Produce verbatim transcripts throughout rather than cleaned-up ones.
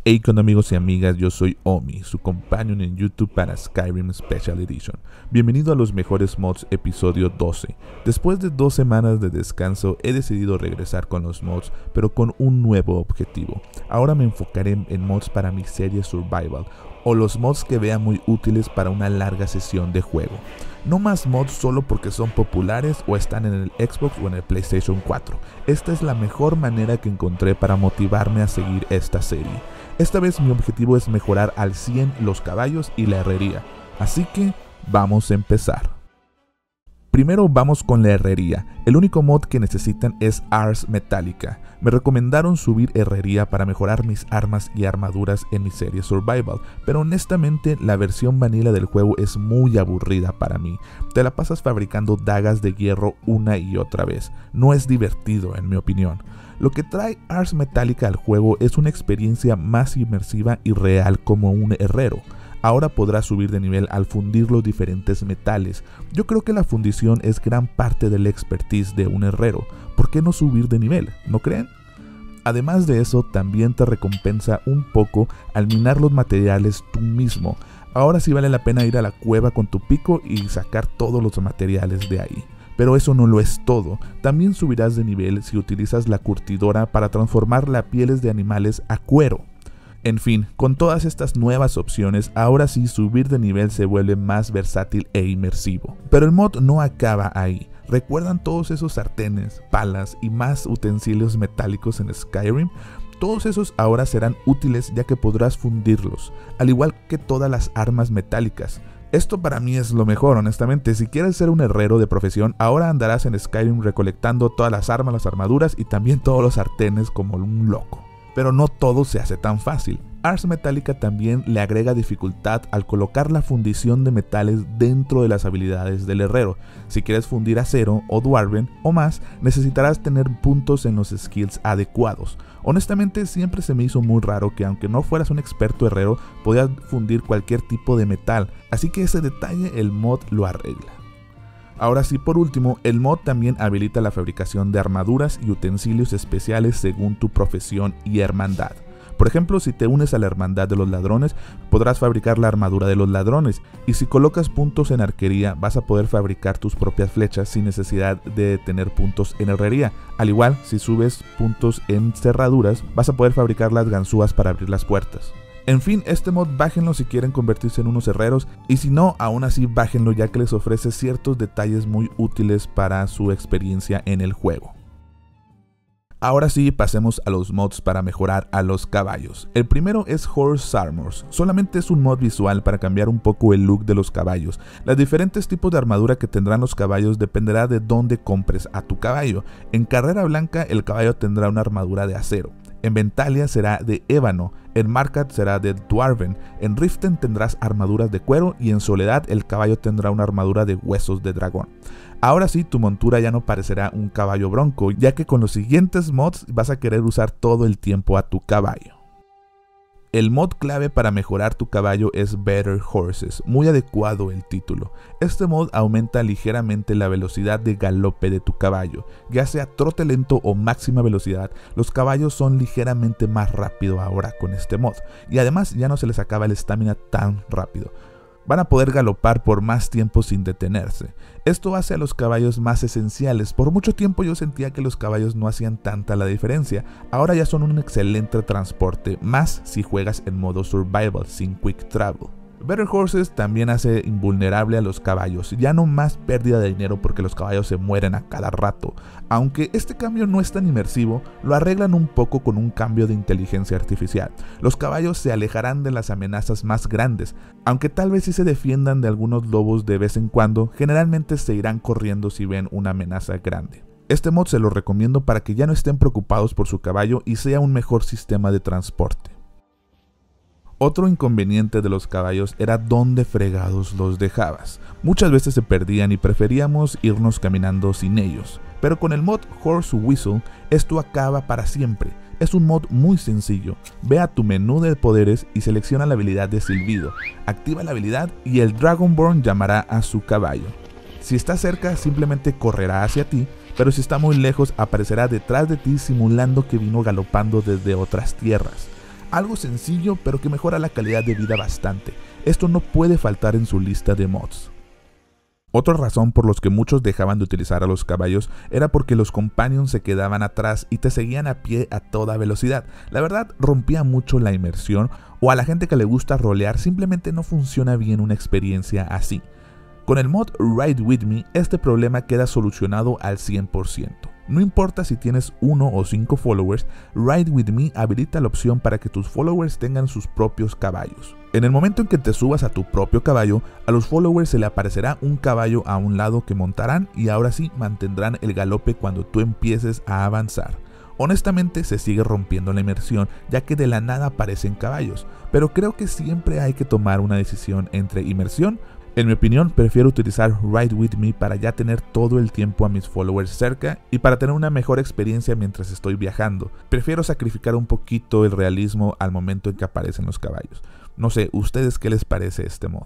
Hey, con amigos y amigas, yo soy Omi, su companion en YouTube para Skyrim Special Edition. Bienvenido a los mejores mods episodio doce. Después de dos semanas de descanso he decidido regresar con los mods, pero con un nuevo objetivo. Ahora me enfocaré en mods para mi serie Survival, o los mods que vea muy útiles para una larga sesión de juego. No más mods solo porque son populares o están en el Xbox o en el PlayStation cuatro. Esta es la mejor manera que encontré para motivarme a seguir esta serie. Esta vez mi objetivo es mejorar al cien los caballos y la herrería, así que vamos a empezar. Primero vamos con la herrería. El único mod que necesitan es Ars Metallica. Me recomendaron subir herrería para mejorar mis armas y armaduras en mi serie Survival, pero honestamente la versión vanilla del juego es muy aburrida para mí. Te la pasas fabricando dagas de hierro una y otra vez. No es divertido en mi opinión. Lo que trae Ars Metallica al juego es una experiencia más inmersiva y real como un herrero. Ahora podrás subir de nivel al fundir los diferentes metales. Yo creo que la fundición es gran parte del expertise de un herrero. ¿Por qué no subir de nivel? ¿No creen? Además de eso, también te recompensa un poco al minar los materiales tú mismo. Ahora sí vale la pena ir a la cueva con tu pico y sacar todos los materiales de ahí. Pero eso no lo es todo, también subirás de nivel si utilizas la curtidora para transformar las pieles de animales a cuero. En fin, con todas estas nuevas opciones, ahora sí subir de nivel se vuelve más versátil e inmersivo. Pero el mod no acaba ahí. ¿Recuerdan todos esos sartenes, palas y más utensilios metálicos en Skyrim? Todos esos ahora serán útiles ya que podrás fundirlos, al igual que todas las armas metálicas. Esto para mí es lo mejor, honestamente. Si quieres ser un herrero de profesión, ahora andarás en Skyrim recolectando todas las armas, las armaduras y también todos los sartenes como un loco. Pero no todo se hace tan fácil. Ars Metallica también le agrega dificultad al colocar la fundición de metales dentro de las habilidades del herrero. Si quieres fundir acero o dwarven o más, necesitarás tener puntos en los skills adecuados. Honestamente siempre se me hizo muy raro que aunque no fueras un experto herrero, podías fundir cualquier tipo de metal, así que ese detalle el mod lo arregla. Ahora sí, por último, el mod también habilita la fabricación de armaduras y utensilios especiales según tu profesión y hermandad. Por ejemplo, si te unes a la hermandad de los ladrones, podrás fabricar la armadura de los ladrones, y si colocas puntos en arquería, vas a poder fabricar tus propias flechas sin necesidad de tener puntos en herrería. Al igual, si subes puntos en cerraduras, vas a poder fabricar las ganzúas para abrir las puertas. En fin, este mod bájenlo si quieren convertirse en unos herreros, y si no, aún así bájenlo ya que les ofrece ciertos detalles muy útiles para su experiencia en el juego. Ahora sí, pasemos a los mods para mejorar a los caballos. El primero es Horse Armors. Solamente es un mod visual para cambiar un poco el look de los caballos. Los diferentes tipos de armadura que tendrán los caballos dependerá de dónde compres a tu caballo. En Carrera Blanca el caballo tendrá una armadura de acero. En Ventalia será de ébano, en Markat será de dwarven, en Riften tendrás armaduras de cuero y en Soledad el caballo tendrá una armadura de huesos de dragón. Ahora sí, tu montura ya no parecerá un caballo bronco, ya que con los siguientes mods vas a querer usar todo el tiempo a tu caballo. El mod clave para mejorar tu caballo es Better Horses, muy adecuado el título. Este mod aumenta ligeramente la velocidad de galope de tu caballo, ya sea trote lento o máxima velocidad, los caballos son ligeramente más rápidos ahora con este mod, y además ya no se les acaba el estamina tan rápido. Van a poder galopar por más tiempo sin detenerse. Esto hace a los caballos más esenciales. Por mucho tiempo yo sentía que los caballos no hacían tanta la diferencia. Ahora ya son un excelente transporte, más si juegas en modo Survival sin Quick Travel. Better Horses también hace invulnerable a los caballos, ya no más pérdida de dinero porque los caballos se mueren a cada rato. Aunque este cambio no es tan inmersivo, lo arreglan un poco con un cambio de inteligencia artificial. Los caballos se alejarán de las amenazas más grandes, aunque tal vez sí se defiendan de algunos lobos de vez en cuando, generalmente se irán corriendo si ven una amenaza grande. Este mod se lo recomiendo para que ya no estén preocupados por su caballo y sea un mejor sistema de transporte. Otro inconveniente de los caballos era dónde fregados los dejabas. Muchas veces se perdían y preferíamos irnos caminando sin ellos. Pero con el mod Horse Whistle, esto acaba para siempre. Es un mod muy sencillo. Ve a tu menú de poderes y selecciona la habilidad de silbido. Activa la habilidad y el Dragonborn llamará a su caballo. Si está cerca, simplemente correrá hacia ti, pero si está muy lejos, aparecerá detrás de ti simulando que vino galopando desde otras tierras. algo sencillo pero que mejora la calidad de vida bastante. Esto no puede faltar en su lista de mods. Otra razón por los que muchos dejaban de utilizar a los caballos era porque los companions se quedaban atrás y te seguían a pie a toda velocidad. La verdad rompía mucho la inmersión, o a la gente que le gusta rolear simplemente no funciona bien una experiencia así. Con el mod Ride With Me este problema queda solucionado al cien por ciento. No importa si tienes uno o cinco followers, Ride With Me habilita la opción para que tus followers tengan sus propios caballos. En el momento en que te subas a tu propio caballo, a los followers se le aparecerá un caballo a un lado que montarán y ahora sí mantendrán el galope cuando tú empieces a avanzar. Honestamente se sigue rompiendo la inmersión ya que de la nada aparecen caballos, pero creo que siempre hay que tomar una decisión entre inmersión. En mi opinión, prefiero utilizar Ride With Me para ya tener todo el tiempo a mis followers cerca y para tener una mejor experiencia mientras estoy viajando. Prefiero sacrificar un poquito el realismo al momento en que aparecen los caballos. No sé, ¿ustedes qué les parece este mod?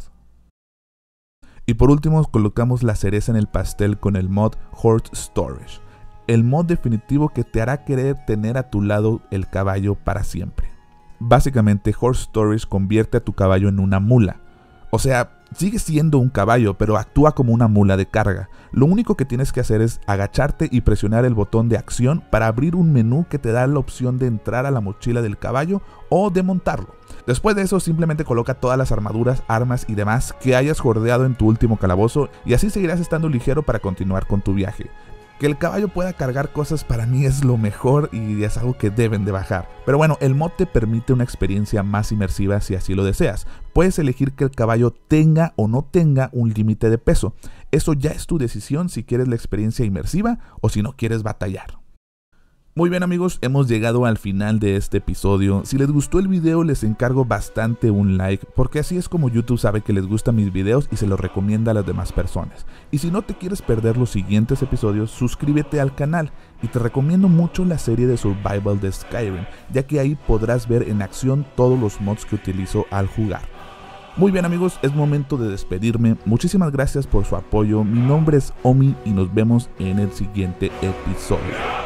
Y por último colocamos la cereza en el pastel con el mod Horse Storage. El mod definitivo que te hará querer tener a tu lado el caballo para siempre. Básicamente Horse Storage convierte a tu caballo en una mula. O sea, sigue siendo un caballo, pero actúa como una mula de carga. Lo único que tienes que hacer es agacharte y presionar el botón de acción para abrir un menú que te da la opción de entrar a la mochila del caballo o de montarlo. Después de eso simplemente coloca todas las armaduras, armas y demás que hayas jordeado en tu último calabozo y así seguirás estando ligero para continuar con tu viaje. Que el caballo pueda cargar cosas para mí es lo mejor y es algo que deben de bajar. Pero bueno, el mod te permite una experiencia más inmersiva si así lo deseas. Puedes elegir que el caballo tenga o no tenga un límite de peso. Eso ya es tu decisión si quieres la experiencia inmersiva o si no quieres batallar. Muy bien amigos, hemos llegado al final de este episodio. Si les gustó el video les encargo bastante un like, porque así es como YouTube sabe que les gustan mis videos y se los recomienda a las demás personas. Y si no te quieres perder los siguientes episodios, suscríbete al canal y te recomiendo mucho la serie de Survival de Skyrim, ya que ahí podrás ver en acción todos los mods que utilizo al jugar. Muy bien amigos, es momento de despedirme. Muchísimas gracias por su apoyo. Mi nombre es Omi y nos vemos en el siguiente episodio.